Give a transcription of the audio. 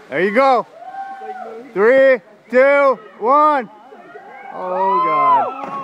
There you go. 3, 2, 1. Oh, God.